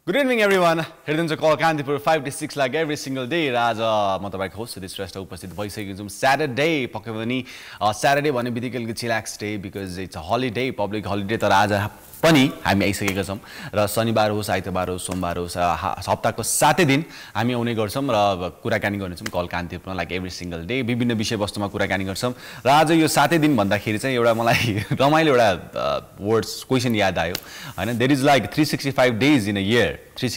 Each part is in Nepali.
Good evening everyone. Heading to call Kantipur 5 to 6 like every single day. आज म तपाईको होस्ट सुदेश श्रेष्ठ उपस्थित भइसकेको छु Saturday पक्कै पनि Saturday भन्ने बित्तिकै chillax day because it's a holiday, public holiday तर आज पनि हामी आइसकेका छौं र शनिबार होस् आइतबार होस् सोमबार होस् हप्ताको 7 दिन हामी आउने गर्छौं र कुराकानी गर्छौं कल कान्तिपुरमा लाइक एभ्री सिंगल डे विभिन्न विषयवस्तुमा कुराकानी गर्छौं र आज यो 7 दिन भन्दाखेरि चाहिँ एउटा मलाई रमाइलो एउटा वर्ड्स क्वेशन याद आयो हैन there is like 365 days in a year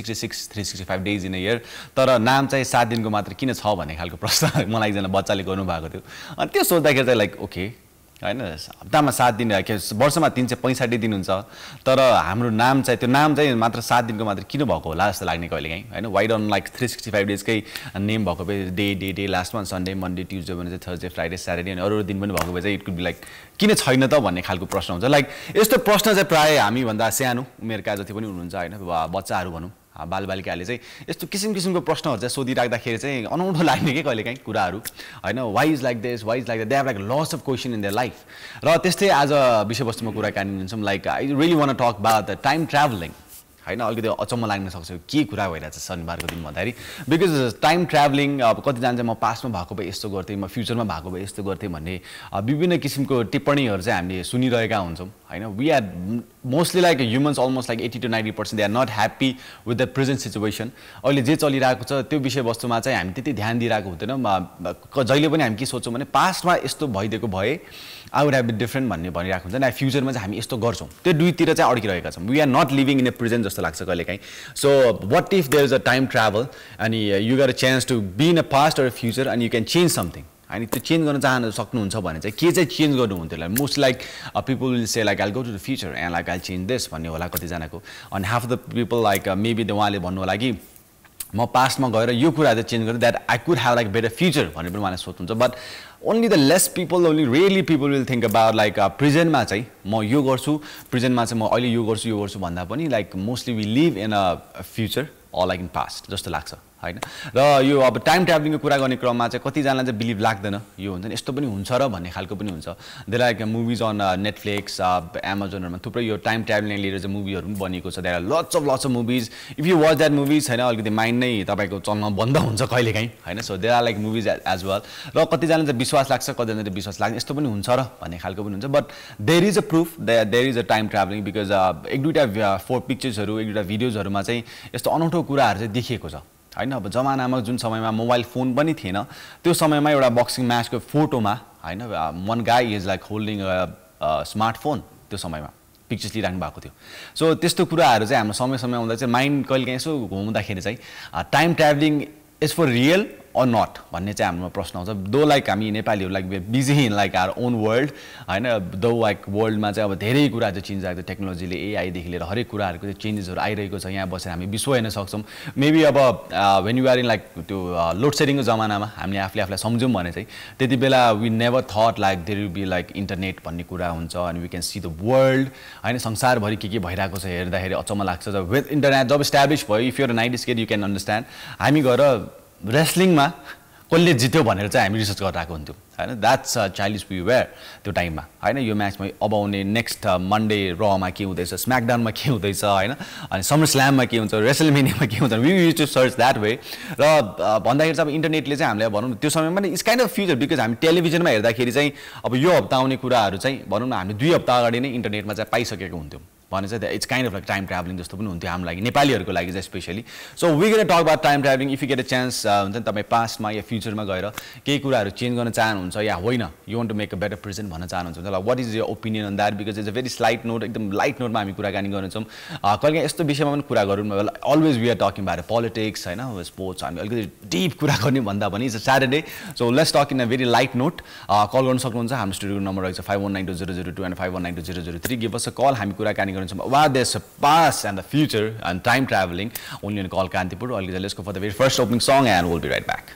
365 days in a year तर नाम चाहिँ 7 दिनको मात्र किन छ भन्ने खालको प्रश्न मलाई एकजना बच्चाले गर्नु भएको थियो अनि त्यो सोच्दाखेरि चाहिँ लाइक ओके हैन हप्तामा 7 दिन वर्षमा 365 दिन हुन्छ तर हाम्रो नाम चाहिँ त्यो नाम चाहिँ मात्र 7 दिनको मात्र किन भएको होला जस्तो लाग्ने कहिलेकाहीँ हैन वाइ डोन्ट लाइक 365 डेज कै नेम भएको भए day last one Sunday Monday Tuesday भने चाहिँ थर्सडे फ्राइडे स्याटरडे अनि अरु दिन पनि भएको भए चाहिँ इट कुड बी लाइक किन छैन त भन्ने खालको प्रश्न हुन्छ लाइक यस्तो प्रश्न चाहिँ प्राय हामी भन्दा सानो उमेरका जति पनि हुनुहुन्छ हैन बच्चाहरु भनौं बालबालिकाले चाहिँ यस्तो किसिमको प्रश्नहरु चाहिँ सोधिराख्दाखेरि चाहिँ अनौठो लाग्ने के कहिलेकाहीँ कुराहरु हैन why is like this why is like that they have like lots of question in their life र त्यस्तै आज विषयवस्तुमा कुराकानी गर्छौं like I really want to talk about the time travelling हैन अलिकति अचम्म लाग्न सक्छ के कुरा भइरहेछ शनिबारको दिन भन्दाखेरि बिकज टाइम ट्राभलिङ अब कति जान्छ म पास्टमा भएको भए यस्तो गर्थे म फ्युचरमा भएको भए यस्तो गर्थे भन्ने विभिन्न किसिमको टिप्पणीहरु चाहिँ हामीले सुनिरहेका हुन्छौं हैन we are mostly like humans almost like 80 to 90% they are not happy with the present situation अहिले जे चलिरहेको छ त्यो विषयवस्तुमा चाहिँ हामी त्यति ध्यान दिइरहेको हुँदैन जहिले पनि हामी के सोच्छौं भने पास्टमा यस्तो भइदिएको भए I would have been different भन्ने भनिरहेको हुन्छ नि फ्युचरमा चाहिँ हामी यस्तो गर्छौं त्यो दुईतिर चाहिँ अड्किरहेका छौं we are not living in a present जस्तो लाग्छ कहिलेकाहीँ so what if there is a time travel and you got a chance to be in a past or future and you can change something अनि त्यो चेन्ज गर्न चाहनु सक्नुहुन्छ भने चाहिँ के चाहिँ चेन्ज गर्नु हुन्थ्यो like most like people will say like I go to the future and like I change this भन्ने होला कतिजनाको अनि half of the people like maybe the उहाँले भन्नु होला कि म पास्टमा गएर यो कुरा चाहिँ चेन्ज गरेँ that I could have like better future भनेर पनि उहाँले सोच्नुहुन्छ but only the less people only really people will think about like प्रेजेन्टमा चाहिँ म यो गर्छु प्रेजेन्टमा चाहिँ म अहिले यो गर्छु भन्दा पनि like mostly we live in a future or like in past जस्तो लाग्छ हैन र यो अब टाइम ट्राभलिङको कुरा गर्ने क्रममा चाहिँ कतिजनालाई चाहिँ बिलिभ लाग्दैन यो हुन्छ नि यस्तो पनि हुन्छ र भन्ने खालको पनि हुन्छ there like movies on Netflix एमाजोनहरुमा थुप्रै यो टाइम ट्राभलिङ लिएर चाहिँ मुभीहरु पनि बनिएको छ there are lots of movies if you watch that movies हैन अलिकति माइन्ड नै तपाईको चल्न बन्द हुन्छ कहिलेकाहीँ हैन so there are like movies as well र कतिजनालाई चाहिँ विश्वास लाग्छ कतिजनालाई चाहिँ विश्वास लाग्दैन यस्तो पनि हुन्छ र भन्ने खालको पनि हुन्छ but there is a proof there is a time travelling because एक दुईटा फोर पिक्चर्सहरु एक दुईटा भिडियोजहरुमा चाहिँ यस्तो अनौठो कुराहरु चाहिँ देखिएको छ हैन अब जमानामा जुन समयमा मोबाइल फोन पनि थिएन त्यो समयमा एउटा बक्सिङ म्याचको फोटोमा हैन one guy is like holding a smartphone त्यो समयमा पिक्चर्स लिइराख्नु भएको थियो सो त्यस्तो कुराहरु चाहिँ हाम्रो समय आउँदा चाहिँ माइन्ड कहिलेकाहीँ यसो घुमाउँदाखेरि चाहिँ time travelling is for real or not भन्ने चाहिँ हाम्रो प्रश्न आउँछ दो लाइक हामी नेपालीहरु like busy in like our own world हैन दो लाइक वर्ल्डमा चाहिँ अब धेरै कुरा चाहिँ चेन्ज आएको टेक्नोलोजीले एआई देखि लिएर हरेक कुराहरुको चाहिँ चेन्जेसहरु आइरहेको छ यहाँ बसेर हामी विश्व हेर्न सक्छौं मेबी अब when you are in like त्यो लोड सेडिङको जमानामा हामीले आफूलाई सम्झौं भने चाहिँ त्यति बेला we never thought like there will be like internet भन्ने कुरा हुन्छ अनि we can see the world हैन संसारभरि के भइरहेको छ हेर्दाखेरि अचम्म लाग्छ जब विथ इन्टरनेट जब एस्टाब्लिश भयो if you are a 90s kid you can understand हामी गएर रेस्लिङमा कसले जित्यो भनेर चाहिँ हामी रिसर्च गरिरहेको हुन्थ्यौं हैन द्याट्स चाइल्डिश वी वेयर त्यो टाइममा हैन यो म्याचमा अब आउने नेक्स्ट मन्डे रमा के हुँदैछ स्म्याकडाउनमा के हुँदैछ हैन अनि समर स्ल्याममा के हुन्छ रेसलमेनियामा के हुन्छ we use to search that way र भन्दाखेरि चाहिँ अब इन्टरनेटले चाहिँ हामीलाई भनौं त्यो समयमा नि it's kind of future because हामी टेलिभिजनमा हेर्दाखेरि चाहिँ अब यो हप्ता आउने कुराहरु चाहिँ भनौं न हामी 2 हप्ता अगाडि नै इन्टरनेटमा चाहिँ पाइसकेको हुन्थ्यौं भने चाहिँ it's kind of like time travelling जस्तो पनि हुन्थ्यो हाम्रो लागि नेपालीहरुको लागि चाहिँ specially so we gonna talk about time travelling if you get a chance हुन्छ नि तपाई पास्टमा या फ्युचरमा गएर केही कुराहरु चेन्ज गर्न चाहनुहुन्छ या होइन you want to make a better present भन्न चाहनुहुन्छ ल what is your opinion on that because it's a very slight note एकदम लाइट नोटमा हामी कुराकानी गर्छौं कहिले यस्तो विषयमा पनि कुरा गरौँ always we are talking about politics हैन स्पोर्ट्स हामी अलिकति डीप कुरा गर्ने भन्दा पनि it's a Saturday so let's talk in a very light note call गर्न सक्नुहुन्छ हाम्रो स्टुडियोको नम्बर रहेछ 51920002 and 51920003 give us a call हामी कुराकानी गर्छौं about this past and the future and time traveling only on Call Kantipur. Let's go for the very first opening song and we'll be right back.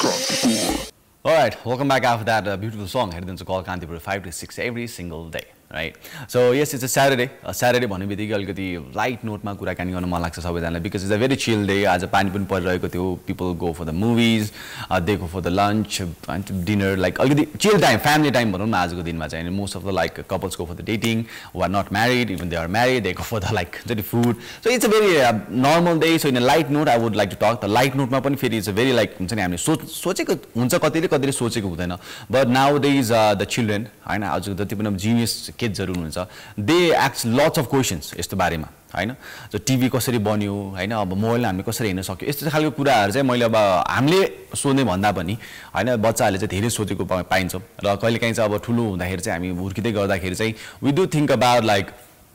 Alright, welcome back after that beautiful song. Headed into Call Kantipur 5 to 6 every single day. Right so yes it's a Saturday भन्ने बित्तिकै अलिकति लाइट नोटमा कुराकानी गर्न मन लाग्छ सबैजनालाई because it's a very chill day आज पानी पनि परिरहेको थियो people go for the movies they go for the lunch dinner like अलिकति चिल टाइम फ्यामिली टाइम भनौँ न आजको दिनमा चाहिँ most of the like couples go for the dating who are not married even they are married they go for the like the food so it's a very normal day so in a light note I would like to talk the light note ma pani feri it's a very like हुन्छ नि हामीले सोचेको हुन्छ कतिले सोचेको हुँदैन but nowadays the children हैन आज जति पनि genius kids हरु हुनुहुन्छ they ask lots of questions यस्तो बारेमा हैन जो टिभी कसरी बन्यो हैन अब मोबाइल हामीले कसरी हेर्न सक्यो यस्तो खालको कुराहरु चाहिँ मैले अब हामीले सोध्ने भन्दा पनि हैन बच्चाहरुले चाहिँ धेरै सोचेको पाइन्छ र कहिलेकाहीँ चाहिँ अब ठुलो हुँदाखेरि चाहिँ हामी हुर्किदै गर्दाखेरि चाहिँ we do think about like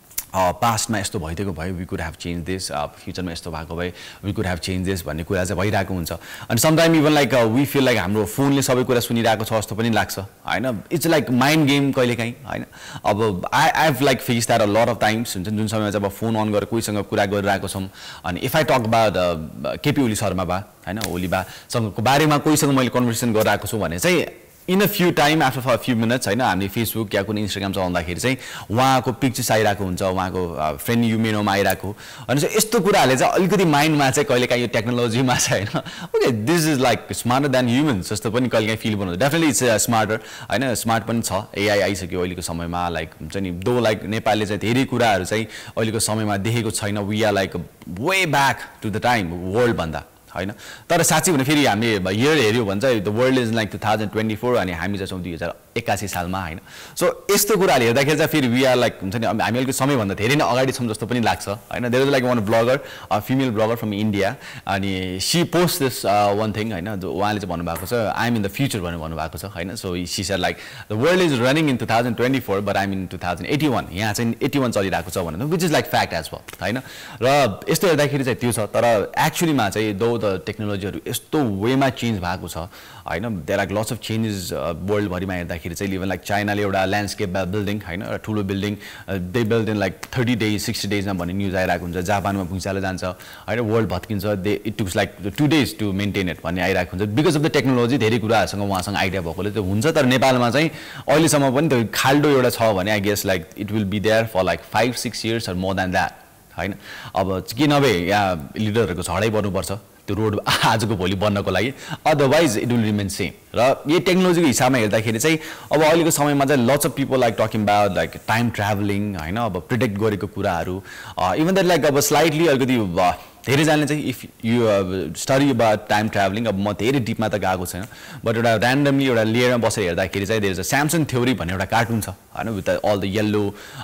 पास्टमा यस्तो भइदिएको भए we could have change this फ्युचरमा यस्तो भएको भए we could have change this भन्ने कुरा चाहिँ भइरहेको हुन्छ अनि sometime even like we feel like हाम्रो फोनले सबै कुरा सुनिरहेको छ जस्तो पनि लाग्छ हैन इट्स लाइक माइन्ड गेम कहिलेकाहीँ हैन अब I have like face that a lot of times हुन्छ जुन समयमा चाहिँ अब फोन अन गरेर कोहीसँग कुरा गरिरहेको छौँ अनि if I talk about KP Oli Sharma बा हैन ओली बासँगको बारेमा कोहीसँग मैले कन्भर्सेसन गरिरहेको छु भने चाहिँ in a few time after for a few minutes हैन हामीले फेसबुक या कुनै इन्स्टाग्राम चलाउँदाखेरि चाहिँ उहाँको पिक्चर्स आइरहेको हुन्छ उहाँको फ्रेन्ड युमेनोमा आइरहेको अनि चाहिँ यस्तो कुराहरुले चाहिँ अलिकति माइन्डमा चाहिँ कहिलेकाहीँ यो टेक्नोलोजीमा चाहिँ हैन okay this is like smarter than humans जस्तो पनि कहिलेकाहीँ फिल बनाउँछ डेफिनेटली इट्स स्मार्टर हैन स्मार्ट पनि छ एआई आइसक्यो अहिलेको समयमा लाइक हुन्छ नि दो लाइक नेपालले चाहिँ धेरै कुराहरु चाहिँ अहिलेको समयमा देखेको छैन we are like way back to the time world भन्दा हैन तर साच्चै भने फेरि हामीले इयर हेर्यो भने चाहिँ द वर्ल्ड इज लाइक 2024 अनि हामी चाहिँ 2081 सालमा हैन सो यस्तो कुराले हेर्दाखेरि चाहिँ फेरि वी आर लाइक हुन्छ नि हामी अलिकति समयभन्दा धेरै नै अगाडि छौँ जस्तो पनि लाग्छ हैन there is like one blogger a female blogger from India अनि she post this one thing हैन उहाँले चाहिँ भन्नुभएको छ I am in the future भनेर भन्नुभएको छ हैन so she said like the world is running in 2024 but I am in 2081 यहाँ चाहिँ 81 चलिरहेको छ भनेर which is like fact as well हैन र यस्तो हेर्दाखेरि चाहिँ त्यो छ तर एक्चुअलीमा चाहिँ दो टेक्नोलोजीहरु यस्तो वेमा चेन्ज भएको छ हैन there are lots of changes world भरिमा हेर्दाखेरि चाहिँ इभन लाइक चाइनाले एउटा ल्यान्डस्केप बिल्डिङ हैन एउटा ठुलो building they build in like 30 days 60 days मा भन्ने न्यूज आइरहेको हुन्छ जापानमा भुइँचालो जान्छ हैन वर्ल्ड भत्किन्छ they it took like 2 days to maintain it भन्ने आइरहेको हुन्छ बिकज अफ द टेक्नोलोजी धेरै कुराहरुसँग उहाँसँग आइडिया भएकोले त्यो हुन्छ तर नेपालमा चाहिँ अहिलेसम्म पनि त्यो खाल्डो एउटा छ भने I guess like it will be there for like 5-6 years or more than that हैन अब के नभए यहाँ लिडरहरुको झडाइ पर्नुपर्छ त्यो रोड आजको भोलि बन्नको लागि otherwise it will remain same र यो टेक्नोलोजीको हिसाबमा हेर्दाखेरि चाहिँ अब अहिलेको समयमा चाहिँ lots of people like talking about like time travelling हैन अब प्रिडिक्ट गरेको कुराहरू इभन द्याट लाइक अब स्लाइटली अलिकति धेरैजनाले चाहिँ if you study about time travelling अब म धेरै डिपमा त गएको छैन बट एउटा ऱ्यान्डमली एउटा लेयरमा बसेर हेर्दाखेरि चाहिँ there is a Simpson theory भन्ने एउटा कार्टुन छ हैन विथ अल द येल्लो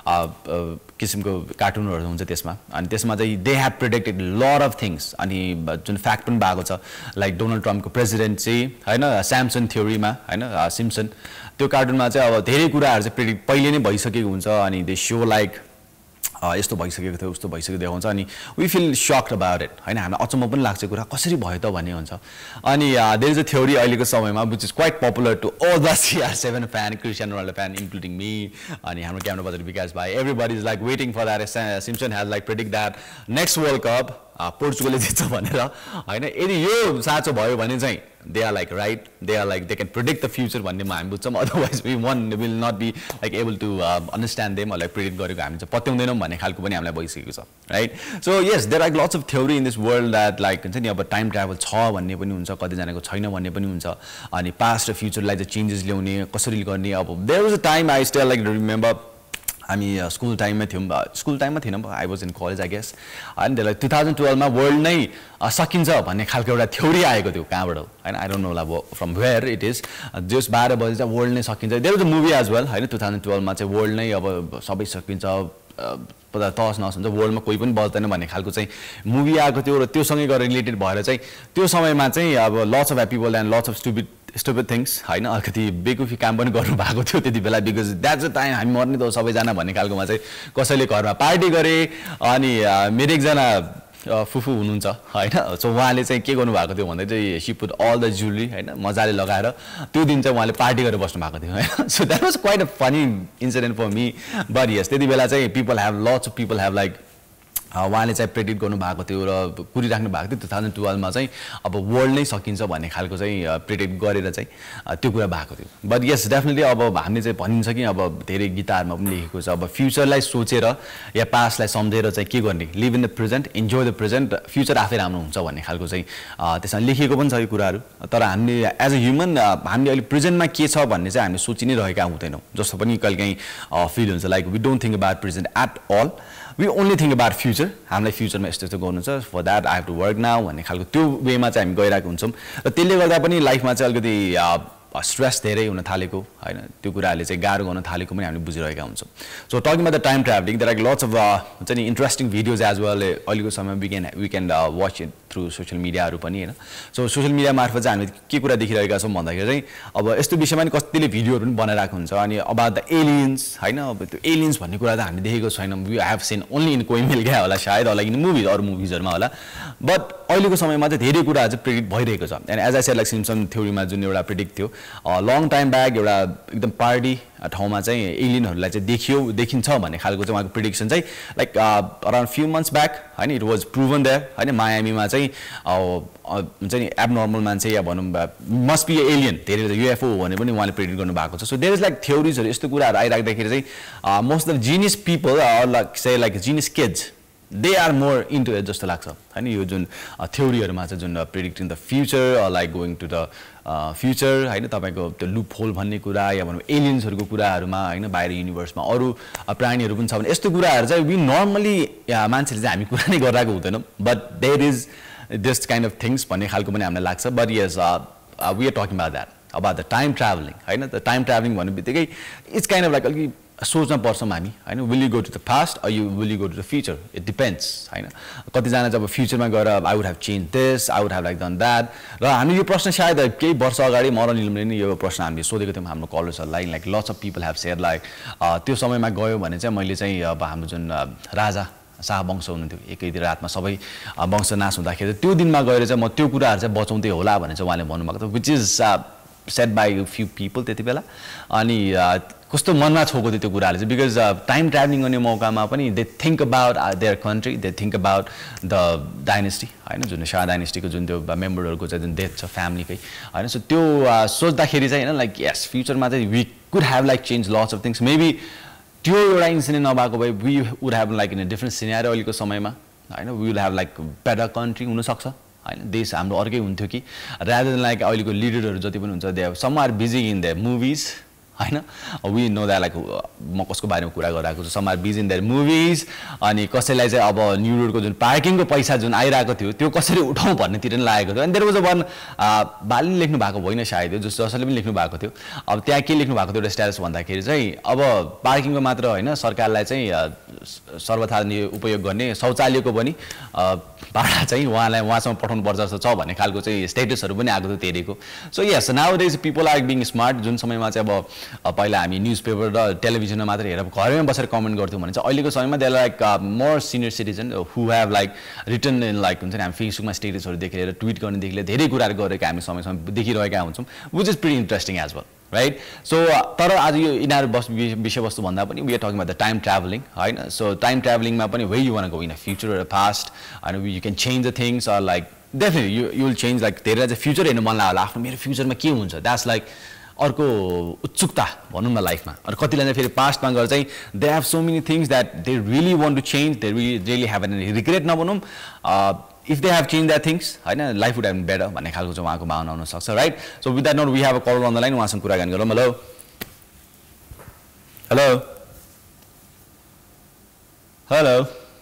किसिमको कार्टुनहरू हुन्छ त्यसमा अनि त्यसमा चाहिँ they have predicted lot of things अनि जुन फ्याक्ट पनि भएको छ लाइक डोनाल्ड ट्रम्पको प्रेसिडेन्ट चाहिँ हैन स्यामसन थ्योरीमा हैन सिम्पसन त्यो कार्टुनमा चाहिँ अब धेरै कुराहरू चाहिँ प्रिडिक्ट पहिले नै भइसकेको हुन्छ अनि दे सो लाइक यस्तो भइसकेको थियो उस्तो भइसकेको देखाउँछ अनि we feel shocked about it हैन हामीलाई अचम्म पनि लाग्छ कुरा कसरी भयो त भन्ने हुन्छ अनि देयर इज अ थ्योरी अहिलेको समयमा which is quite popular to all the CR7 fan Cristiano Ronaldo fan including me अनि हाम्रो क्यामेरा बजार विकास भाइ everybody is like waiting for that Simpson has like predict that next world cup पोर्चुगलले जित्छ भनेर हैन यदि यो साँचो भयो भने चाहिँ they are like right they are like they can predict the future भन्नेमा हामी बुझ्छौँ otherwise we will not be like able to understand them like predict गरेको हामी चाहिँ पत्याउँदैनौँ भन्ने खालको पनि हामीलाई भइसकेको छ right so yes there are lots of theory in this world that like हुन्छ नि अब टाइम ट्राभल छ भन्ने पनि हुन्छ कतिजनाको छैन भन्ने पनि हुन्छ अनि पास्ट र फ्युचरलाई चाहिँ चेन्जेस ल्याउने कसरी गर्ने अब there was a time I still like remember हामी स्कुल टाइममा थियौँ I was in college I guess अनि त्यसलाई 2012 मा वर्ल्ड नै सकिन्छ भन्ने खालको एउटा थ्योरी आएको थियो कहाँबाट हैन आई डोन्ट नो अब from where it is just 12 बजे चाहिँ वर्ल्ड नै सकिन्छ there was a movie as well हैन 2012 मा चाहिँ वर्ल्ड नै अब सबै सकिन्छ तहस नहस हुन्छ वर्ल्डमा कोही पनि बच्दैन भन्ने खालको चाहिँ मुभी आएको थियो र त्योसँगै गरेर रिलेटेड भएर चाहिँ त्यो समयमा चाहिँ अब lots of people and lots of stupid things हैन अलिकति बेकुफी काम पनि गर्नु भएको थियो त्यति बेला बिकज द्याट्स द टाइम हामी मर्ने त सबैजना भन्ने खालकोमा चाहिँ कसैले घरमा पार्टी गरे अनि मेरो एकजना फुफू हुनुहुन्छ हैन सो उहाँले चाहिँ के गर्नुभएको थियो भन्दा चाहिँ she put all the jewellery हैन मजाले लगाएर त्यो दिन चाहिँ उहाँले पार्टी गरेर बस्नु भएको थियो हैन so that was quite a funny incident for me but yes त्यति बेला चाहिँ people have lots of people have like उहाँले चाहिँ प्रेडिक्ट गर्नुभएको थियो र कुरिराख्नु भएको थियो 2012 मा चाहिँ अब वर्ल्ड नै सकिन्छ भन्ने खालको चाहिँ प्रेडिक्ट गरेर चाहिँ त्यो कुरा भएको थियो बट यस डेफिनेटली अब हामीले चाहिँ भनिन्छ कि अब धेरै गीताहरुमा पनि लेखेको छ अब फ्युचरलाई सोचेर या पास्टलाई सम्झेर चाहिँ के गर्ने live in the present enjoy the present future आफै राम्रो हुन्छ भन्ने खालको चाहिँ त्यसमा लेखिएको पनि छ यो कुराहरु तर हामीले एज अ ह्युमन हामीले अहिले प्रेजेन्टमा के छ भन्ने चाहिँ हामीले सोचि नै रहेका हुँदैनौं जस्तो पनि कहिलेकाहीँ फिल हुन्छ like we don't think about present at all we only think about future हामीलाई फ्युचरमा यस्तो यस्तो गर्नु छ for that I have to work now भन्ने खालको त्यो वेमा चाहिँ हामी गइरहेको हुन्छौं र त्यसले गर्दा पनि लाइफमा चाहिँ अलिकति स्ट्रेस धेरै हुन थालेको हैन त्यो कुराहरुले चाहिँ गाह्रो गर्न थालेको पनि हामीले बुझिरहेका हुन्छौं so talking about the time travelling there are lots of हुन्छ नि इन्ट्रेस्टिङ भिडियोज एज वेल अहिलेको समयमा we can watch it through social मिडियाहरु पनि हैन सो सोशल मिडिया मार्फत चाहिँ हामीले के कुरा देखिरहेका छौं भन्दाखेरि चाहिँ अब यस्तो विषयमा नि कतिले भिडियोहरु पनि बनाइरहेको हुन्छ अनि अबाउट द एलियन्स हैन अब त्यो एलियन्स भन्ने कुरा त हामीले देखेको छैनौं we have seen only in कोइमेल गया होला सायद होला इन मुभिज अरु मुभिजहरुमा होला बट अहिलेको समयमा चाहिँ धेरै कुराहरु चाहिँ प्रेडिक्ट भइरहेको छ and as I said like Simpson थ्योरीमा जुन एउटा प्रेडिक्ट थियो लङ टाइम ब्याक एउटा एकदम पार्टी ठाउँमा चाहिँ एलियनहरुलाई चाहिँ देखिन्छ भन्ने खालको चाहिँ उहाँको प्रेडिक्सन चाहिँ like around few months back हैन इट वाज प्रुभन देयर हैन मायामीमा चाहिँ हुन्छ नि एबनर्मल मान्छे या भनौं मस्ट बी एलियन धेरै युएफओ भने पनि उहाँले प्रेडिक्ट गर्नु भएको छ सो देयर इज लाइक थ्योरीजहरु यस्तो कुराहरु आइराख्दाखेरि चाहिँ most of the genius people are like say like genius kids they are more into it जस्तो लाग्छ हैन यो जुन थ्योरीहरुमा चाहिँ जुन predicting the future or like going to the future हैन तपाईको त्यो लुप होल भन्ने कुरा या भनौं एलियन्सहरुको कुराहरुमा हैन बाहिर युनिभर्समा अरु प्राणीहरु पनि छ भने यस्तो कुराहरु चाहिँ वी नर्मली मान्छेले चाहिँ हामी कुरा नै गरिरहेको हुँदैनौं but there is this kind of things भन्ने खालको पनि हामीलाई लाग्छ but yes we are talking about that about the time travelling हैन द टाइम ट्राभलिङ भन्नेबित्तिकै इट्स काइन्ड अफ लाइक अलि सोच्न पर्छ हामी हैन will you go to the past or you will you go to the future it depends हैन कतिजना चाहिँ अब फ्युचरमा गएर I would have change this I would have like done that र हामी यो प्रश्न सायद केही वर्ष अगाडि मरनिलले नि यो प्रश्न हामीले सोधेको थियौं हाम्रो कलर्सहरुलाई like lots of people have said like त्यो समयमा गयो भने चाहिँ मैले चाहिँ अब हाम्रो जुन राजा शाह वंश हुनुहुन्थ्यो एकै रातमा सबै वंश नाश हुँदाखेरि त्यो दिनमा गएर चाहिँ म त्यो कुराहरु चाहिँ बचाउँदै होला भनेर चाहिँ उहाँले भन्नुभएको थियो which is said by few people त्यतिबेला अनि कस्तो मनमा छोको थियो त्यो कुराहरुले चाहिँ बिकज टाइम ट्राभलिङ गर्ने मौकामा पनि they think about their country they think about the dynasty हैन जुन शाह डाइनेस्टीको जुन त्यो मेम्बरहरुको चाहिँ जुन डेथ छ फ्यामिलीकै हैन सो त्यो सोच्दाखेरि चाहिँ हैन लाइक यस फ्युचरमा चाहिँ we could have like change lots of things maybe त्यो एउटा इन्सिडेन्ट नभएको भए we would have like in a different scenario अहिलेको समयमा हैन we will have like better country हुन सक्छ हैन देश हाम्रो अर्कै हुन्थ्यो कि रादर देन लाइक अहिलेको लिडरहरु जति पनि हुन्छ they some are busy in their movies हैन वी नो दैट लाइक म कसको बारेमा कुरा गरिरहेको छु some are busy in their movies अनि कसैलाई चाहिँ अब न्यू रोडको जुन पार्किङको पैसा जुन आइराको थियो त्यो कसरी उठाउँ भन्नेतिर नि लागेको थियो अनि देयर वाज अ वन बालीले लेख्नु भएको होइन सायद जसले पनि लेख्नु भएको थियो अब त्यहाँ के लेख्नु भएको थियो एउटा स्ट्याटस भन्दाखेरि चाहिँ अब पार्किङको मात्र हैन सरकारलाई चाहिँ सर्वसाधारण उपयोग गर्ने शौचालयको पनि भाडा चाहिँ उहाँसम्म पठाउनु पर्छ जस्तो छ भन्ने खालको चाहिँ स्टेटसहरु पनि आएको थियो तेरेको so yes nowadays people are being smart जुन समयमा चाहिँ अब पहिला हामी न्यूजपेपर र टेलिभिजनमा मात्र हेरेर घरैमा बसेर कमेन्ट गर्थ्यौं भने चाहिँ अहिलेको समयमा they like more senior citizen who have like written in like हुन्छ नि हामी फेसबुकमा स्टेटसहरु देखेर ट्वीट गर्नेदेखि लिएर धेरै कुराहरु गरेका हामी समयसँग देखिरहेका हुन्छौं which is pretty interesting as well right so तर आज यो यिनीहरु विषयवस्तु भन्दा पनि we are talking about the time travelling हैन सो टाइम ट्राभलिङमा पनि way you want to go in a future or past and you can change the things or like definitely you will change like धेरै चाहिँ फ्युचर हेर्न मन लाग्ला आफ्नो मेरो फ्युचरमा के हुन्छ दैट्स लाइक अर्को उत्सुकता भनौं न लाइफमा अर कतिले चाहिँ फेरि पास्टमा गएर चाहिँ they have so many things that they really want to change they really have an regret नभनौं if they have changed their things हैन life would have been better भन्ने खालको चाहिँ उहाँको भावना हुन सक्छ right so with that note we have a caller on the line उहाँसँग कुराकानी गरौँ हेलो हेलो हेलो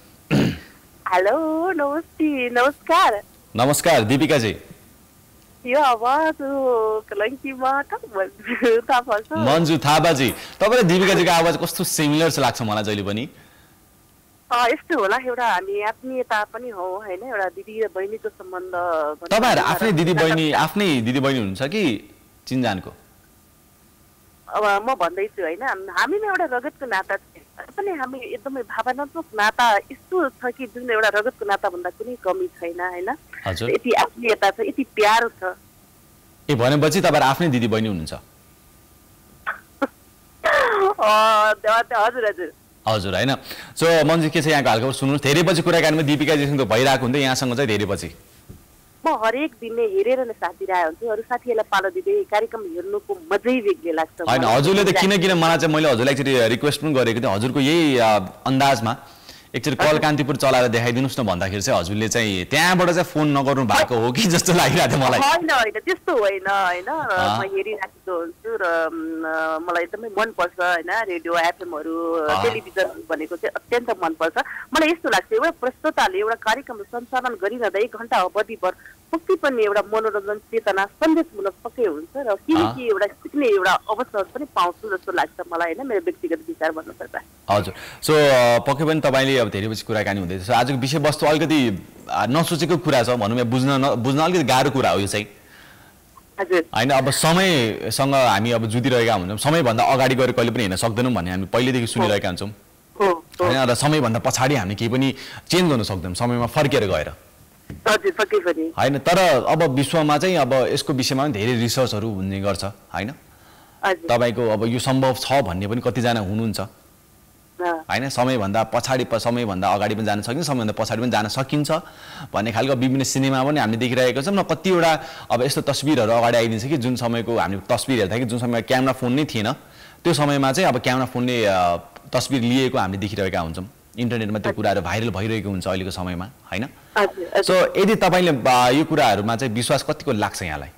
हेलो नमस्ते नमस्कार नमस्कार दीपिका जी यो आवाज कलंकीमा थापा मन्जु थापा जी तपाईले दीपिका जीको आवाज कस्तो सिमिलर लाग्छ मलाई जहिले पनि यस्तो होला एउटा हामी आत्मीयता पनि हो हैन एउटा दिदी र बहिनीको सम्बन्ध तपाईहरु आफ्नै दिदी बहिनी हुनुहुन्छ कि चिनजानको अब म भन्दै छु हैन हामीमा एउटा रगतको नाता पनि हामी एकदमै भावनात्मक नाता यस्तो छ कि जुन एउटा रगतको नाता भन्दा कुनै कमी छैन हैन यति आत्मीयता छ यति प्यार छ ए भनेपछि तपाईहरु आफ्नै दिदी बहिनी हुनुहुन्छ हजुर हजुर हजुर हैन सो मन्जु के छ यहाँको हालखबर सुन्नुस् धेरै पछि कुराकानीमा दीपिकाजीसँग त भइरहेको हुन्छ यहाँसँग चाहिँ धेरै पछि म हरेक दिन नै हेरेर नै साथ दिइरहेको हुन्छु अरू साथीहरूलाई पालो दिँदै कार्यक्रम हेर्नुको मजै बेग्लै लाग्छ हैन हजुरले त किन मलाई चाहिँ मैले हजुरलाई एकचोटि रिक्वेस्ट पनि गरेको थिएँ हजुरको यही अन्दाजमा एकचोटि कल कान्तिपुर चलाएर देखाइदिनुस् न भन्दाखेरि चाहिँ हजुरले चाहिँ त्यहाँबाट चाहिँ फोन नगर्नु भएको हो कि जस्तो लागिरहेको थियो मलाई होइन त्यस्तो होइन हैन म हेरिराखेको हुन्छु र मलाई एकदमै मनपर्छ हैन रेडियो एफएमहरू टेलिभिजन भनेको चाहिँ अत्यन्त मनपर्छ मलाई यस्तो लाग्छ एउटा प्रस्तोताले एउटा कार्यक्रम सञ्चालन गरिरहँदा 1 घण्टा अवधिभर पक्कै पनि एउटा मनोरञ्जन चेतना सन्देशमूलक पक्कै हुन्छ र केही एउटा सिक्ने एउटा अवसर पनि पाउँछु जस्तो लाग्छ मलाई हैन मेरो व्यक्तिगत विचार भन्नुपर्दा हजुर सो पक्कै पनि तपाईले अब धेरै पछि कुराकानी हुँदैछ आजको विषयवस्तु अलिकति नसोचेको कुरा छ भनौँ बुझ्न अलिकति गाह्रो कुरा हो यो चाहिँ हजुर हैन अब समयसँग हामी अब जुधिरहेका हुन्छौँ समयभन्दा अगाडि गएर कहिले पनि हेर्न सक्दैनौँ भन्ने हामी पहिलेदेखि सुनिरहेका हुन्छौँ हैन र समयभन्दा पछाडि हामी केही पनि चेन्ज गर्न सक्दैनौँ समयमा फर्केर गएर हजुर पक्कै पनि हैन तर अब विश्वमा चाहिँ अब यसको विषयमा पनि धेरै रिसर्चहरू हुने गर्छ हैन तपाईको अब यो सम्भव छ भन्ने पनि कतिजना हुनुहुन्छ हैन समयभन्दा पछाडि समयभन्दा अगाडि पनि जान सकिन्छ समयभन्दा पछाडि पनि जान सकिन्छ भन्ने खालको विभिन्न सिनेमा पनि हामीले देखिरहेका छौँ न कतिवटा अब यस्तो तस्बिरहरू अगाडि आइदिन्छ कि जुन समयको हामी तस्बिर हेर्दा कि जुन समयमा क्यामेरा फोन नै थिएन त्यो समयमा चाहिँ अब क्यामेरा फोनले तस्बिर लिएको हामीले देखिरहेका हुन्छौँ इन्टरनेटमा त्यो कुराहरू भाइरल भइरहेको हुन्छ अहिलेको समयमा हैन सो यदि तपाईले यो कुराहरूमा चाहिँ विश्वास कतिको लाग्छ यहाँलाई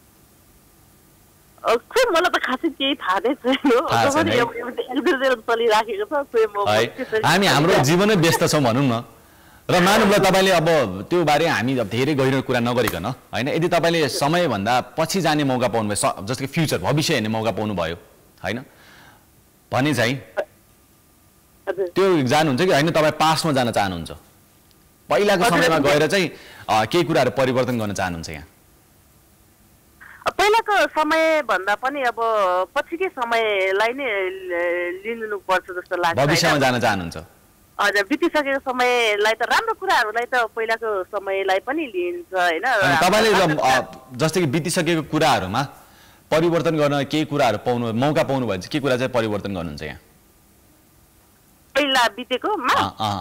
मलाई त खासै केही थाहा नै छैन हामी हाम्रो जीवनै व्यस्त छौँ भनौँ न र मानौँ ल तपाईँले अब त्यो बारे हामी धेरै गहिरो कुरा नगरिकन हैन यदि तपाईँले समयभन्दा पछि जाने मौका पाउनुभयो जस्तो कि फ्युचर भविष्य हेर्ने मौका पाउनुभयो हैन भने चाहिँ त्यो जानुहुन्छ कि हैन तपाईँ पास्टमा जान चाहनुहुन्छ पहिलाको समयमा गएर चाहिँ केही कुराहरू परिवर्तन गर्न चाहनुहुन्छ यहाँ पहिलाको समय भन्दा पनि अब पछिकै समयलाई नै लिनुपर्छ जस्तो लाग्छ भविष्यमा जान चाहनुहुन्छ हजुर बितिसकेको समयलाई त राम्रो कुराहरूलाई त पहिलाको समयलाई पनि लिन्छ हैन तपाईले जस्तै कि बितिसकेको कुराहरूमा परिवर्तन गर्न केही कुराहरू पाउनु मौका पाउनु भयो भने के कुरा चाहिँ परिवर्तन गर्नुहुन्छ यहाँ पहिला बितेकोमा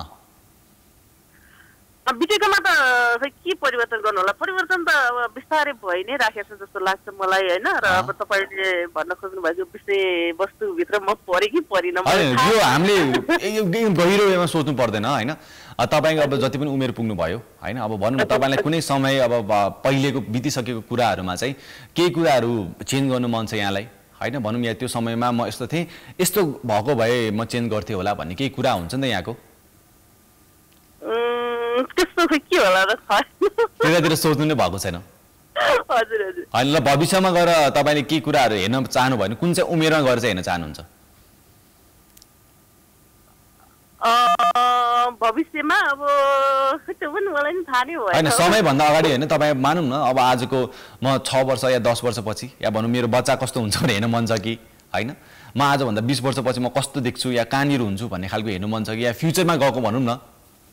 बितेकोमा त के परिवर्तन गर्नु होला परिवर्तन त अब बिस्तारै भइ नै राखेको छ जस्तो लाग्छ मलाई हैन र अब तपाईले भन्न खोज्नु भएको विषयवस्तुभित्र म परे कि परिन यो हामीले गहिरो वेमा सोच्नु पर्दैन हैन तपाईको अब जति पनि उमेर पुग्नु भयो हैन अब भनौँ न तपाईलाई कुनै समय अब पहिलेको बितिसकेको कुराहरूमा चाहिँ केही कुराहरू चेन्ज गर्नु मन छ यहाँलाई हैन भनौँ या त्यो समयमा म यस्तो थिएँ यस्तो भएको भए म चेन्ज गर्थेँ होला भन्ने केही कुरा हुन्छ नि त यहाँको त्यस्तो के होला र त्यतातिर सोच्नु नै भएको छैन हजुर हजुर हैन ल भविष्यमा गएर तपाईले के कुराहरू हेर्न चाहनु भयो भने कुन चाहिँ उमेरमा गएर चाहिँ हेर्न चाहनुहुन्छ भविष्यमा अब त्यो पनि मलाई नि थाहा नै भएन हैन समयभन्दा अगाडि हैन तपाईँ मानौँ न अब आजको म 6 वर्ष या 10 वर्षपछि या भनौँ मेरो बच्चा कस्तो हुन्छ भने हेर्न मन छ कि हैन म आजभन्दा 20 वर्षपछि म कस्तो देख्छु या कहाँनिर हुन्छु भन्ने खालको हेर्नु मन छ कि या फ्युचरमा गएको भनौँ न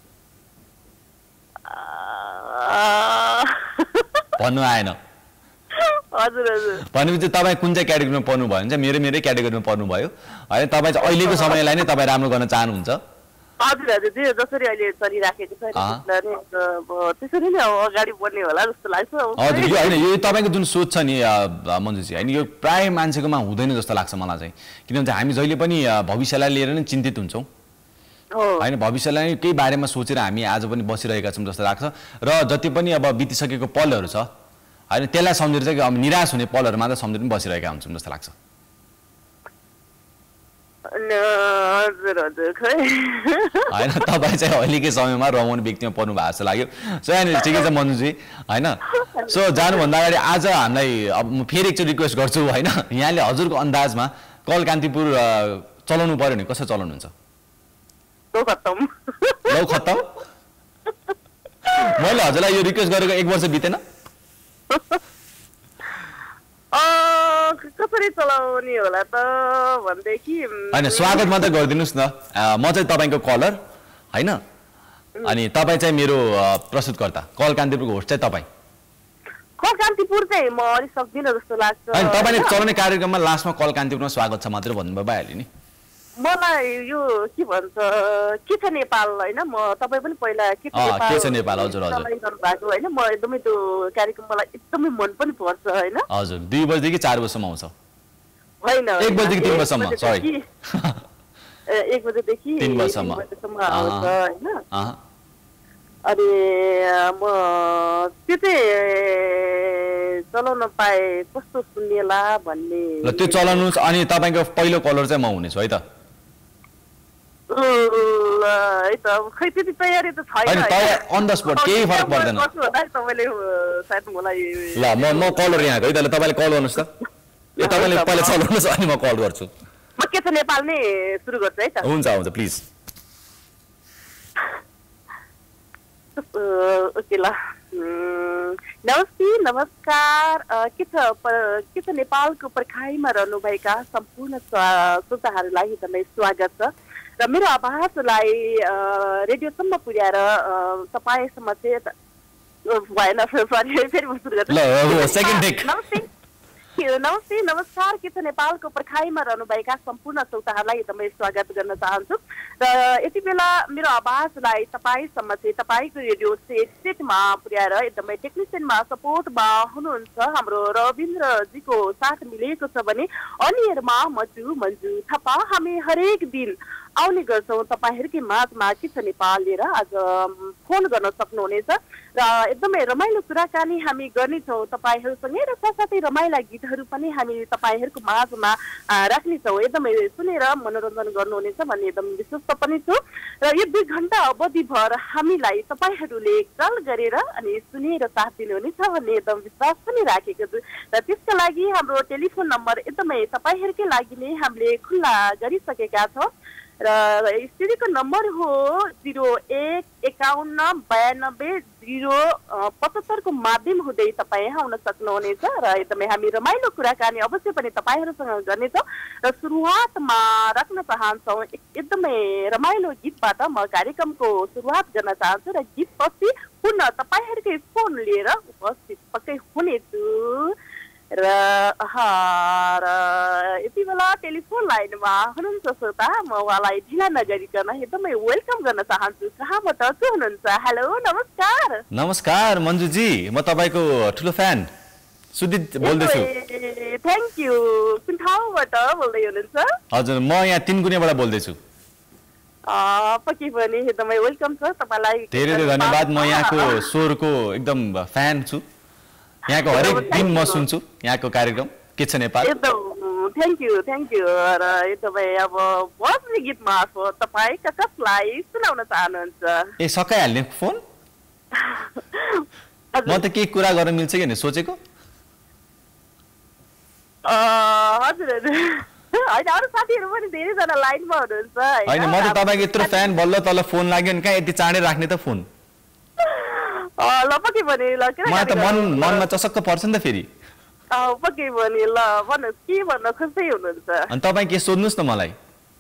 भन्नु आएन हजुर हजुर भनेपछि तपाईँ कुन चाहिँ क्याटेगोरीमा पर्नु भयो भने चाहिँ मेरै क्याटेगोरीमा पर्नु भयो हैन तपाईँ चाहिँ अहिलेको समयलाई नै तपाईँ राम्रो गर्न चाहनुहुन्छ हजुर हजुर त्यो जसरी अहिले चलिराखेको छ त्यसरी नै अगाडि बढ्ने होला जस्तो लाग्छ हजुर यो हैन यो तपाईको जुन सोच छ नि मन्जुजी हैन यो प्राय मान्छेकोमा हुँदैन जस्तो लाग्छ मलाई चाहिँ किनभने हामी जहिले पनि भविष्यलाई लिएर नै चिन्तित हुन्छौँ हैन भविष्यलाई केही बारेमा सोचेर हामी आज पनि बसिरहेका छौँ जस्तो लाग्छ र जति पनि अब बितिसकेको पलहरू छ हैन त्यसलाई सम्झेर चाहिँ अब निराश हुने पलहरू मात्र सम्झेर पनि बसिरहेका हुन्छौँ जस्तो लाग्छ हैन तपाईँ चाहिँ अहिलेकै समयमा रमाउने व्यक्तिमा पर्नु भएको जस्तो लाग्यो सो यहाँनिर ठिकै छ मन्जुजी हैन सो जानुभन्दा अगाडि आज हामीलाई अब म फेरि एकचोटि रिक्वेस्ट गर्छु हैन यहाँले हजुरको अन्दाजमा कल कान्तिपुर चलाउनु पर्यो भने कसरी चलाउनुहुन्छ लौ खत्तम मैले हजुरलाई यो रिक्वेस्ट गरेको 1 वर्ष बितेन कसरी चलाउने होला त भन्देखि हैन स्वागत मात्र गरिदिनुस् न म चाहिँ तपाईको कलर हैन अनि तपाईँ चाहिँ मेरो प्रस्तुतकर्ता कल कान्तिपुरको होस्ट चाहिँ तपाईँ कल कान्तिपुर चाहिँ म अलि सक्दिन जस्तो लाग्छ हैन तपाईले चलाउने कार्यक्रममा लास्टमा कल कान्तिपुरमा स्वागत छ मात्र भन्नुभयो भइहाल्यो नि मलाई यो के भन्छ के छ नेपाल होइन म तपाईँ पनि पहिला के छ नेपाल हजुर हजुर भएको होइन म एकदमै त्यो कार्यक्रम मलाई एकदमै मन पनि पर्छ होइन हजुर 2 बजेदेखि 4 बजेसम्म आउँछ होइन 1 बजेदेखि 3 बजेसम्म सरी 1 बजेदेखि 3 बजेसम्म आउँछ होइन अनि म त्यो चाहिँ चलाउन पाए कस्तो सुन्नेला भन्ने ल त्यो चलाउनुस् अनि तपाईको पहिलो कलर चाहिँ म हुनेछु है त है त खै त्यति तयारी त छैन अन द स्पट केही फरक पर्दैन तपाईले सायद मलाई ल म कलर यहाँको है त तपाईले कल गर्नुस् त यो तपाईले पहिला चलाउनुस् अनि म कल गर्छु म के छ नेपाल नै सुरु गर्छु है त हुन्छ हुन्छ प्लिज ओके ल नमस्ते नमस्कार के छ नेपालको पर्खाइमा रहनुभएका सम्पूर्ण श्रोताहरूलाई एकदमै स्वागत छ र मेरो आवाजलाई रेडियोसम्म पुर्याएर तपाईँसम्म चाहिँ भएन सरी फेरि म सुरु गर्छु नमस्ते नमस्कार के छ नेपालको पर्खाइमा रहनुभएका सम्पूर्ण श्रोताहरूलाई एकदमै स्वागत गर्न चाहन्छु र यति बेला मेरो आवाजलाई तपाईँसम्म चाहिँ तपाईँको रेडियो सेटमा पुर्याएर एकदमै टेक्निसियनमा सपोर्टमा हुनुहुन्छ हाम्रो रविन्द्रजीको साथ मिलेको छ भने अनियरमा मन्जु थापा हामी हरेक दिन आउने गर्छौँ तपाईँहरूकै माझमा के छ नेपाल लिएर आज फोन गर्न सक्नुहुनेछ र एकदमै रमाइलो कुराकानी हामी गर्नेछौँ तपाईँहरूसँगै र साथसाथै रमाइला गीतहरू पनि हामी तपाईँहरूको माझमा राख्नेछौँ एकदमै सुनेर मनोरञ्जन गर्नुहुनेछ भन्ने एकदम विश्वस्त पनि छु र यो 2 घण्टा अवधिभर हामीलाई तपाईँहरूले कल गरेर अनि सुनेर साथ दिनुहुनेछ भन्ने एकदम विश्वास पनि राखेको छु र त्यसका लागि हाम्रो टेलिफोन नम्बर एकदमै तपाईँहरूकै लागि नै हामीले खुल्ला गरिसकेका छौँ र स्टुडियोको नम्बर हो 0151920075 को माध्यम हुँदै तपाईँ आउन सक्नुहुनेछ र एकदमै हामी रमाइलो कुराकानी अवश्य पनि तपाईँहरूसँग गर्नेछौँ र सुरुवातमा राख्न चाहन्छौँ एकदमै रमाइलो गीतबाट म कार्यक्रमको सुरुवात गर्न चाहन्छु र गीतपछि पुनः तपाईँहरूकै फोन लिएर उपस्थित पक्कै हुनेछु र यति बेला टेलिफोन लाइनमा हुनुहुन्छ श्रोता म उहाँलाई ढिला नगरिकन एकदमै वेलकम गर्न चाहन्छु कहाँबाट को हुनुहुन्छ हेलो नमस्कार नमस्कार मन्जुजी म तपाईको ठुलो फ्यान सुदित बोल्दैछु थ्यांक यू कुन ठाउँबाट बोल्दै हुनुहुन्छ हजुर म यहाँ 3 गुनेबाट बोल्दैछु पक्कै पनि एकदमै वेलकम छ तपाईलाई धेरै धेरै धन्यवाद म यहाँको स्वरको एकदम फ्यान छु यहाँको हरेक दिन म सुन्छु यहाँको कार्यक्रम के छ नेपाल एकदम थ्यांक यू र एकदमै अब बज्ने गीतमा तपाईँ कसलाई सुनाउन चाहनुहुन्छ ए सकाइहाल्ने फोन म त केही कुरा गर्न मिल्छ कि नि सोचेको हजुर होइन अरू साथीहरू पनि धेरैजना लाइनमा हुनुहुन्छ होइन म त तपाईँको यत्रो फ्यान बल्ल तल फोन लाग्यो नि कहाँ यति चाँडै राख्ने त फोन ल पक्कै पनि ल म त मनमा चसक्क पर्छ नि त फेरि पक्कै पनि ल भन्नुहोस् के भन्न खोज्दै हुनुहुन्छ अनि तपाईँ के सोध्नुहोस् न मलाई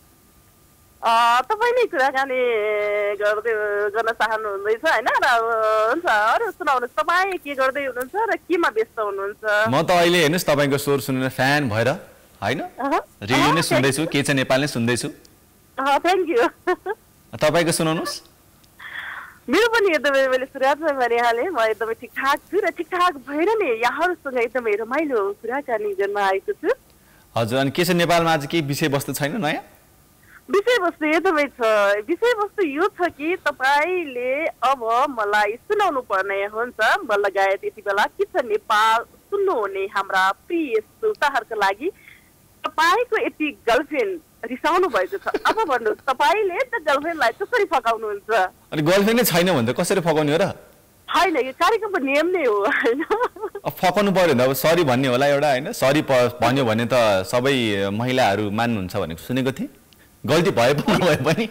तपाईँ नै कुराकानी गर्न चाहनुहुँदैछ होइन र हुन्छ अरू सुनाउनुहोस् तपाईँ के गर्दै हुनुहुन्छ र केमा व्यस्त हुनुहुन्छ म त अहिले हेर्नुहोस् तपाईँको स्वर सुनेर फ्यान भएर होइन रेडियो नै सुन्दैछु के छ नेपाल नै सुन्दैछु थ्याङ्क यू तपाईँको सुनाउनुहोस् मेरो पनि एकदमै मैले सुरुवातमा भनिहालेँ म एकदमै ठिकठाक छु र ठिकठाक भएर नै यहाँहरूसँग एकदमै रमाइलो कुराकानी गर्न आएको छु हजुर अनि के छ नेपालमा आज केही विषयवस्तु छैन नयाँ विषयवस्तु एकदमै छ विषयवस्तु यो छ कि तपाईँले अब मलाई सुनाउनु पर्ने हुन्छ म लगायत यति बेला के छ नेपाल सुन्नुहुने हाम्रा प्रिय श्रोताहरूको लागि तपाईँको यति गर्लफ्रेन्ड रिसाउनु भएको छ अब भन्नुहोस् तपाईँले त गर्लफ्रेन्डलाई कसरी फकाउनुहुन्छ अनि गर्लफ्रेन्ड नै छैन भने त कसरी फकाउने हो र होइन यो कार्यक्रमको नियम नै हो होइन फकाउनु पर्यो भने अब सरी भन्ने होला एउटा होइन सरी भन्यो भने त सबै महिलाहरू मान्नुहुन्छ भनेको सुनेको थिएँ गल्ती भए पनि नभए पनि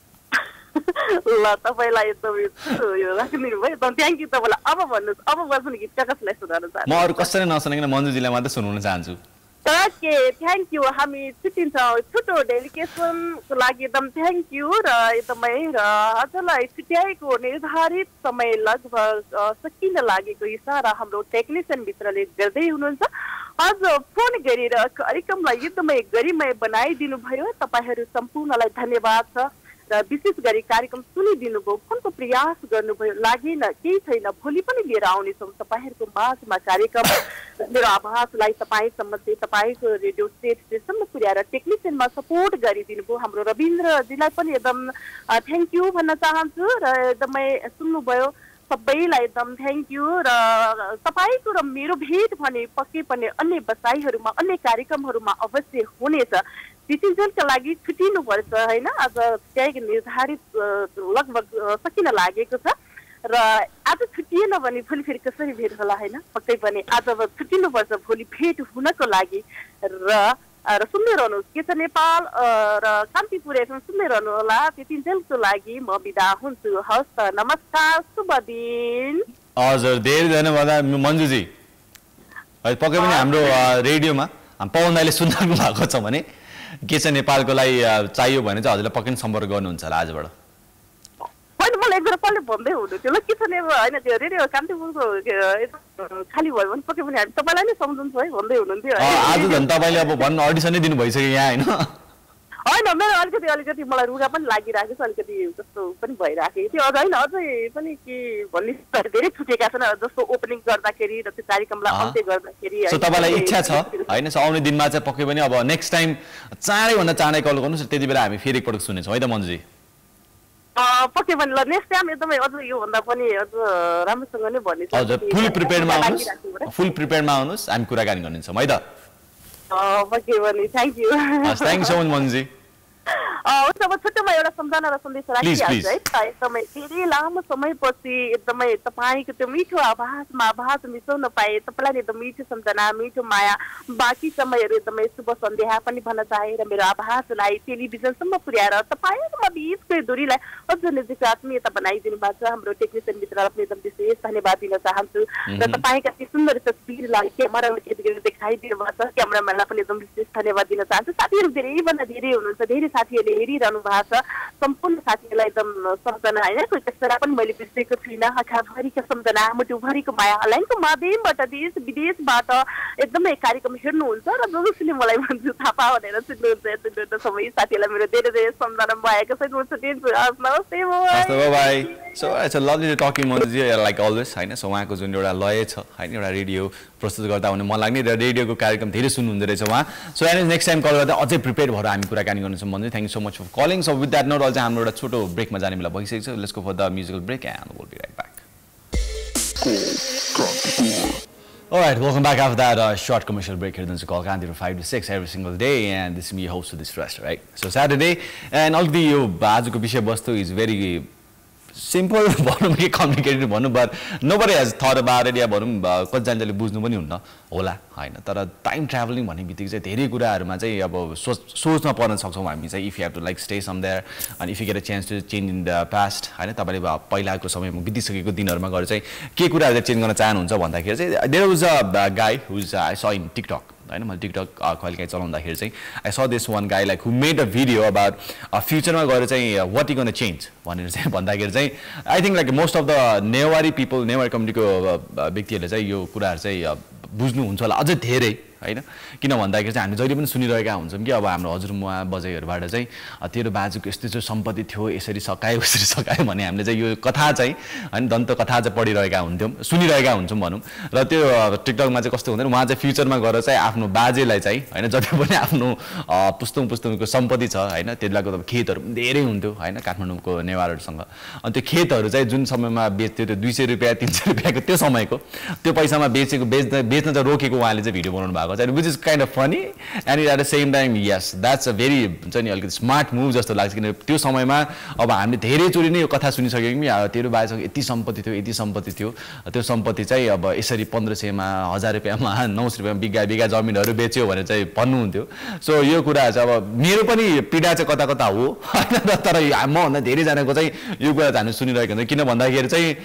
ल तपाईँलाई यो राखिदिनु भयो थ्याङ्क यू तपाईँलाई अब भन्नुहोस् अब बस्नु गीत कसलाई सुनाउनु चाहन्छु म अरू कसरी नसुनाइकन मन्जुजीलाई मात्रै सुनाउन चाहन्छु ओके थ्याङ्क यू हामी छुट्टिन्छौँ छोटो डेलिकेसनको लागि एकदम थ्याङ्क यू र एकदमै र हजुरलाई छुट्याएको निर्धारित समय लगभग सकिन लागेको इसारा हाम्रो टेक्निसियन मित्रले गर्दै हुनुहुन्छ आज फोन गरेर कार्यक्रमलाई एकदमै गरिमय बनाइदिनु भयो तपाईँहरू सम्पूर्णलाई धन्यवाद छ र विशेष गरी कार्यक्रम सुनिदिनु भयो फोनको प्रयास गर्नुभयो लागेन केही छैन भोलि पनि लिएर आउनेछौँ तपाईँहरूको माझमा कार्यक्रम मेरो आवाजलाई तपाईँसम्म चाहिँ तपाईँको रेडियो स्टेसनसम्म पुर्याएर टेक्निसियनमा सपोर्ट गरिदिनु भयो हाम्रो रविन्द्रजीलाई पनि एकदम थ्याङ्क यू भन्न चाहन्छु र एकदमै सुन्नुभयो सबैलाई एकदम थ्याङ्क यू र तपाईँको र मेरो भेट भने पक्कै पनि अन्य बसाइहरूमा अन्य कार्यक्रमहरूमा अवश्य हुनेछ डिसिजनका लागि छुट्टिनुपर्छ होइन आज त्यही निर्धारित लगभग सकिन लागेको छ र आज छुट्टिएन भने भोलि फेरि कसरी भेट होला होइन पक्कै पनि आज छुट्टिनुपर्छ भोलि भेट हुनको लागि र सुन्दै रहनुहोस् के छ नेपाल र कान्तिपुर एफएम सुन्दै रहनु होला त्यतिन्जेलको लागि म बिदा हुन्छु हस् त नमस्कार शुभ दिन हजुर धेरै धन्यवाद मन्जुजी पक्कै पनि हाम्रो रेडियोमा पवन दाइले सुन्नु भएको छ भने के छ नेपालको लागि चाहियो भने चाहिँ हजुरलाई पक्कै सम्पर्क गर्नुहुन्छ होला आजबाट होइन मलाई एकजना कसले भन्दै हुनु थियो ल के छ नि होइन त्यो रेडियो कान्तिपुरको खाली भयो भने पक्कै पनि हामी तपाईँलाई नै सम्झन्छौँ है भन्दै हुनुहुन्थ्यो आज झन् तपाईँले अब भन्नु अडिसनै दिनु भइसक्यो यहाँ होइन होइन मेरो अलिकति मलाई रुगा पनि लागिरहेको छ अलिकति जस्तो पनि भइराखेको थियो अझ होइन अझै पनि के भन्ने धेरै छुटेका छन् जस्तो ओपनिङ गर्दाखेरि र त्यो कार्यक्रमलाई अन्त्य गर्दाखेरि तपाईँलाई इच्छा छ होइन आउने दिनमा चाहिँ पक्कै पनि अब नेक्स्ट टाइम चाँडैभन्दा चाँडै कल गर्नुहोस् त्यति बेला हामी फेरि एकपटक सुनेछौँ है त मन्जुजी पक्कै पनि ल नेक्स्ट टाइम एकदमै अझ योभन्दा पनि अझ राम्रोसँग नै भन्ने हजुर फुल प्रिपेयरमा आउनुहोस् हामी कुराकानी गर्नेछौँ है त पक्कै पनि thank you thank so much Manjuji हुन्छ अब छोटोमा एउटा सम्झना र सन्देश राखिहाल्छु है एकदमै धेरै लामो समयपछि एकदमै तपाईँको त्यो मिठो आवाजमा आवाज मिसाउन पाएँ तपाईँलाई एकदम मिठो सम्झना मिठो माया बाँकी समयहरू एकदमै शुभ सन्ध्या पनि भन्न चाहे र मेरो आवाजलाई टेलिभिजनसम्म पुर्याएर तपाईँहरूमा बिचको दूरीलाई अझ नजिक आत्मीयता बनाइदिनु भएको छ हाम्रो टेक्निसियन मित्रलाई पनि एकदम विशेष धन्यवाद दिन चाहन्छु र तपाईँका ती सुन्दर तस्बिरलाई क्यामेरामा कैद गरेर देखाइदिनु भएको छ क्यामेराम्यानलाई पनि एकदम विशेष धन्यवाद दिन चाहन्छु साथीहरू धेरैभन्दा धेरै हुनुहुन्छ धेरै साथीहरूले हेरिरहनु भएको छ सम्पूर्ण साथीहरूलाई एकदम सम्झना होइन कोही कसैलाई पनि मैले बिर्सेको छुइनँ आँखाभरिका सम्झना मुटुभरिको माया लाइनको माध्यमबाट देश विदेशबाट एकदमै कार्यक्रम हेर्नुहुन्छ र जसले मलाई भन्छु थापा भनेर सुन्नुहुन्छ सबै साथीहरूलाई मेरो धेरै धेरै सम्झना भएको छ So it's a lovely talking Manjuji like always हैन सो उहाँको जुन एउटा लय छ हैन एउटा रेडियो प्रस्तुत गर्दा हुने मन लाग्ने र रेडियोको कार्यक्रम धेरै सुन्नुहुँदै रहेछ उहाँ so anyways next time call गर्दा अझै प्रिपेयर भएर हामी कुराकानी गर्नेछौँ Manjuji thank you so much for calling so with that note अझै हाम्रो एउटा छोटो ब्रेकमा जाने बेला भइसकेको छ let's go for the musical break and will be right back Alright, welcome back after that short commercial break here. Then it's called Gandhi from 5 to 6 every single day, and this is me, host of this rest, right? So Saturday, and all the आजको विषय वस्तु is very simple, very complicated, but nobody has thought about it. या भनौँ कतिजनाले बुझ्नु पनि हुन्न होला हैन तर टाइम ट्राभलिङ भन्ने बित्तिकै चाहिँ धेरै कुराहरुमा चाहिँ अब सोच्न पर्न सक्छौं हामी चाहिँ if you have to like stay some there and if you get a chance to change in the past हैन तपाईले पहिलाको समयमा बितिसकेको दिनहरुमा गएर चाहिँ के कुराहरु चाहिँ चेन्ज गर्न चाहनुहुन्छ भन्दाखेरि चाहिँ there was a guy who is I saw in TikTok हैन मैले टिकटक कहिलेकाहीँ चलाउँदाखेरि चाहिँ I saw this one guy like who made a video about फ्युचरमा गएर चाहिँ व्हाट यु गोना चेन्ज भनेर चाहिँ भन्दाखेरि चाहिँ I think like most of the Newari people Newari कम्युनिटीको व्यक्तिहरुले चाहिँ यो कुराहरु चाहिँ बुझ्नुहुन्छ होला अझै धेरै हैन किन भन्दाखेरि चाहिँ हामी जहिले पनि सुनिरहेका हुन्छौं कि अब हाम्रो हजुरमुवा बजाइहरुबाट चाहिँ तेरो बाजुको यस्तो चाहिँ सम्पत्ति थियो यसरी सकायो उसरी सकायो भने हामीले चाहिँ यो कथा चाहिँ हैन दन्त कथा चाहिँ पढिरहेका हुन्थ्यौं सुनिरहेका हुन्छौं भनौं र त्यो टिकटकमा चाहिँ कस्तो हुँदैन उहाँ चाहिँ फ्युचरमा गएर चाहिँ आफ्नो बाजेलाई चाहिँ हैन जति पनि आफ्नो पुस्तौंको सम्पत्ति छ हैन त्यसलाको त खेतहरु धेरै हुन्थ्यो हैन काठमाडौँको नेवारहरुसँग अनि त्यो खेतहरु चाहिँ जुन समयमा बेच्थ्यो त्यो 200 रुपैयाँ 300 रुपैयाँको त्यो समयको त्यो पैसामा बेच्न चाहिँ रोकेको उहाँले चाहिँ भिडियो बनाउनु भएको छ which is kind of funny and at the same time yes that's a very चाहिँ अलिकति स्मार्ट मुभ जस्तो लाग्छ किन त्यो समयमा अब हामीले धेरै चोरी नै यो कथा सुनिसक्यौं कि तेरो बाजेसँग यति सम्पत्ति थियो त्यो सम्पत्ति चाहिँ अब यसरी 1500 मा 1000 रुपैयाँमा 900 रुपैयाँमा बिगा जमिनहरु बेच्यो भने चाहिँ भन्नुहुन्थ्यो सो यो कुरा चाहिँ अब मेरो पनि पीडा चाहिँ कता हो तर म भन्दा धेरै जनाको चाहिँ यो कुरा चाहिँ हामी सुनिरहेको हुन्छ किन भन्दाखेरि चाहिँ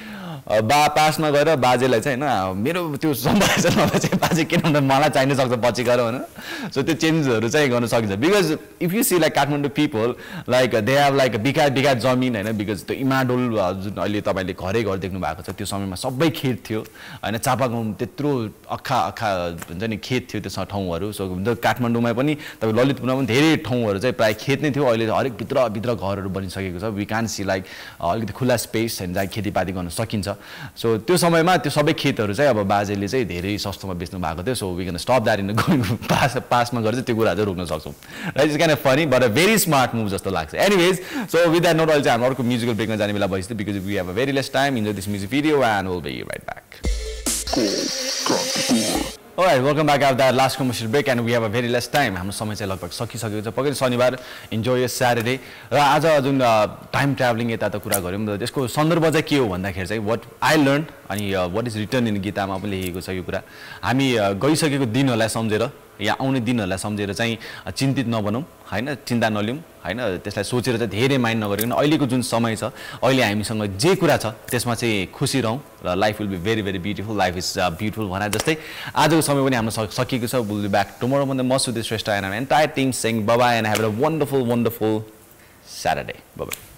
पासमा गएर बाजेलाई चाहिँ होइन मेरो त्यो सम्भावना चाहिँ बाजे किन भन्दा मलाई चाहिन सक्छ पछि गएर होइन सो त्यो चेन्जहरू चाहिँ गर्न सकिन्छ because if you see like Kathmandu people like they have like bigha जमिन होइन बिकज त्यो इमाडोल जुन अहिले तपाईँले घरै घर देख्नु भएको छ त्यो समयमा सबै खेत थियो होइन चापागाउँ त्यत्रो अखा हुन्छ नि खेत थियो त्यो ठाउँहरू सो काठमाडौँमा पनि तपाईँ ललितपुरमा पनि धेरै ठाउँहरू चाहिँ प्रायः खेत नै थियो अहिले हरेक भित्र घरहरू बनिसकेको छ वी क्यान सी लाइक अलिकति खुला स्पेस होइन जहाँ खेतीपाती गर्न सकिन्छ सो त्यो समयमा त्यो सबै खेतहरू चाहिँ अब बाजेले चाहिँ धेरै सस्तोमा बेच्नु भएको थियो so we can stop that in going पासमा गएर चाहिँ त्यो कुरा चाहिँ रोक्न सक्छौँ right is can funny but a very smart move जस्तो लाग्छ anyways so with that note अहिले चाहिँ हाम्रो अर्को म्युजिकल ब्रेकमा जाने बेला भइसक्यो because we have a very less time in this music video and will be right back Alright, welcome back after that last commercial break and we have a very less time. हाम्रो समय चाहिँ लगभग सकिसकेको छ पक्कै शनिबार इन्जोय स्याटरडे र आज जुन टाइम ट्राभलिङ यता त कुरा गऱ्यौँ त्यसको सन्दर्भ चाहिँ के हो भन्दाखेरि चाहिँ वाट आई लर्न अनि वाट इज रिटर्न इन गीतामा पनि लेखेको छ यो कुरा हामी गइसकेको दिनहरूलाई सम्झेर या आउने दिनहरूलाई सम्झेर चाहिँ चिन्तित नबनौँ होइन चिन्ता नलिउँ होइन त्यसलाई सोचेर चाहिँ धेरै माइन्ड नगरिकन अहिलेको जुन समय छ अहिले हामीसँग जे कुरा छ त्यसमा चाहिँ खुसी रहौँ र life will be very very beautiful life is beautiful भने जस्तै आजको समय पनि हाम्रो सकिएको छ विल बी ब्याक टुमोरो भन्दा म Sudesh Shrestha and entire team सेङ बाबा and have a wonderful Saturday. Bye-bye.